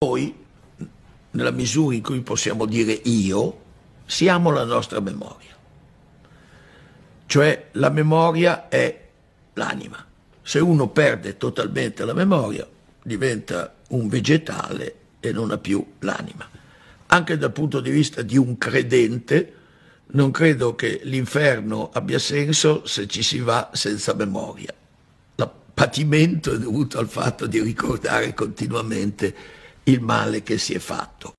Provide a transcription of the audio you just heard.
Noi, nella misura in cui possiamo dire io, siamo la nostra memoria. Cioè la memoria è l'anima. Se uno perde totalmente la memoria, diventa un vegetale e non ha più l'anima. Anche dal punto di vista di un credente, non credo che l'inferno abbia senso se ci si va senza memoria. Il patimento è dovuto al fatto di ricordare continuamente il male che si è fatto.